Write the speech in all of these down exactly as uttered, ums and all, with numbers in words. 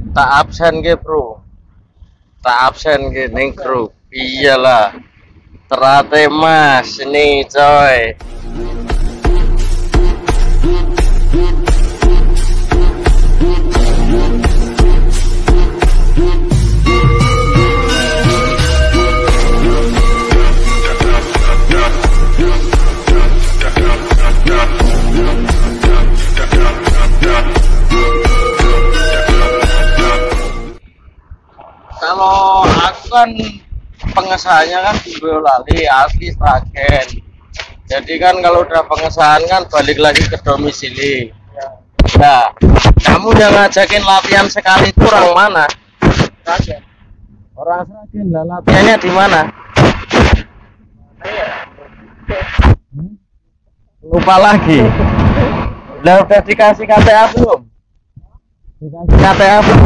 Tak absen ke bro, tak absen ke neng grup. Iyalah, terate mas ini coy. Kalau aku kan pengesahannya kan di Boyolali asli Sragen. Jadi kan kalau udah pengesahan kan balik lagi ke domisili. Nah, kamu yang ngajakin latihan sekali itu orang mana? Sragen. Orang Sragen lah, latihannya di mana? Hmm? Lupa lagi. Udah udah dikasih K T A belum? Dikasih K T A belum?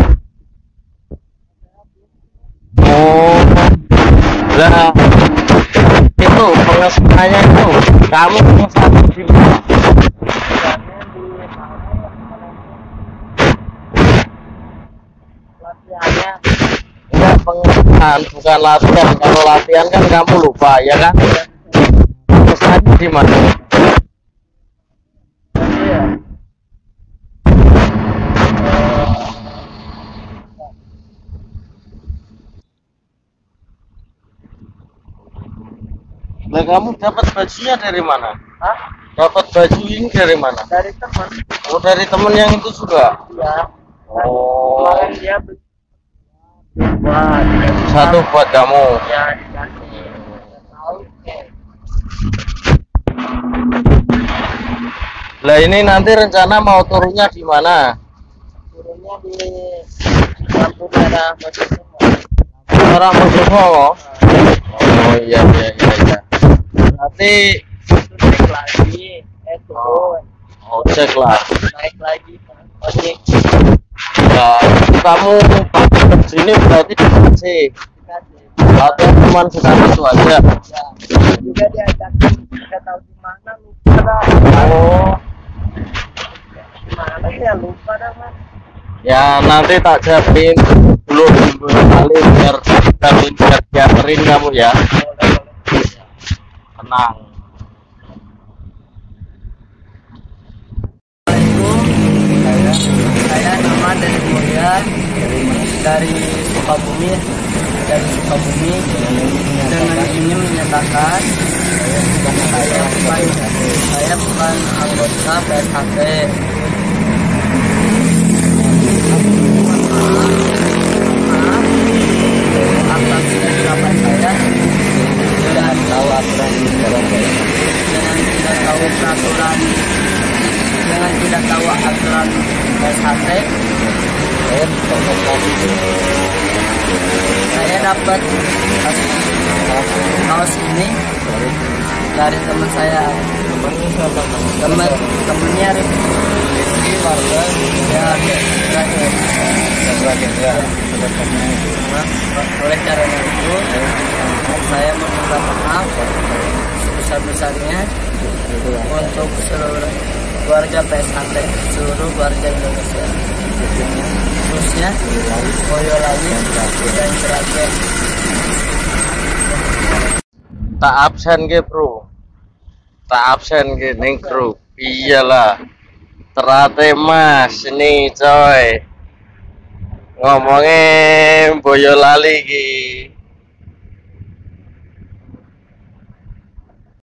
Oh, lah itu pengesahannya itu kamu pengesahan di mana? Latihannya Enggak, pengesahan bukan latihan. Kalau latihan kan kamu lupa ya kan? Pengesahannya di mana? iya. Lah kamu dapat bajunya dari mana? Hah? Dapat baju ini dari mana? Dari teman. Oh, dari temen yang itu juga. Iya. Oh, Kemarin dia beli buat satu buat kamu. ya dikasih. Tahu kek. Lah ini nanti rencana mau turunnya di mana? Turunnya di lampu merah Mojokerto. Orang Mojokerto. Oh iya iya iya iya. Berarti Terus naik lagi, eh turun, ojek lah. naik lagi, ojek Nah, kamu ke sini berarti dikasih. dikasih. Latihan cuma sekali itu aja. Ya, juga diajakin nggak tahu di mana lupa dah. Oh, Mana sih ya lupa dah mas. ya nanti tak siapin dulu kali biar biar biar dianterin kamu ya. Boleh boleh. Tenang. Saya saya nama dari Mulia dari Sukabumi dari Sukabumi dengan ini menyatakan saya bukan saya bukan anggota P S H P. Atas pendapat saya tidak tahu aturan di Surabaya dengan tidak tahu peraturan dengan tidak tahu aturan P S H P. Saya dapat kaos ini dari teman saya. Teman temennya Rifki warga ya Sragen ya. Oleh caranya itu saya meminta maaf sebesar-besarnya untuk seluruh keluarga P S H P, seluruh keluarga Indonesia, khususnya Boyolali dan Sragen. Tak absen ke bro, tak absen ke neng grup. Iyalah, terate mas ini coy. Ngomongin Boyolali ki.